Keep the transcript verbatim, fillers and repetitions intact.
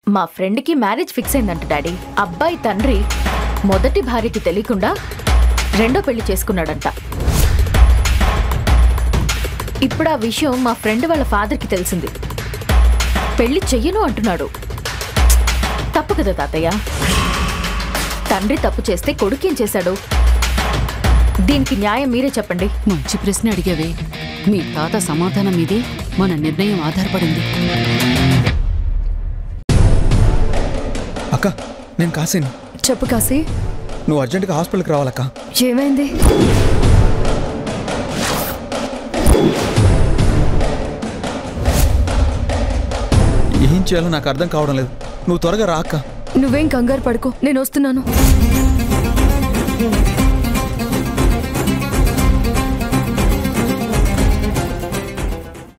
మా ఫ్రెండ్కి marriage fix అయిందంట డాడీ. అబ్బాయి తండ్రి మొదటి భార్యకి తెలియకుండా రెండో పెళ్లి చేసుకున్నాడంట. ఇప్పుడు ఆ విషయం మా ఫ్రెండ్ వాళ్ళ ఫాదర్కి తెలిసింది. పెళ్లి చెయ్యను అంటున్నాడు. తప్పు కదా తాతయ్య? తండ్రి తప్పు చేస్తే కొడుకేం చేశాడు? దీనికి న్యాయం మీరే చెప్పండి. మంచి ప్రశ్న అడిగావే. మీ తాత సమాధానం మీదే మన నిర్ణయం ఆధారపడింది. అక్క, నేను కాశీని. చెప్పు కాశీ. నువ్వు అర్జెంటుగా హాస్పిటల్కి రావాలక్క. ఏమైంది? ఏం చేయాలో నాకు అర్థం కావడం లేదు. నువ్వు త్వరగా రా అక్క. నువ్వేం కంగారు పడుకో, నేను వస్తున్నాను.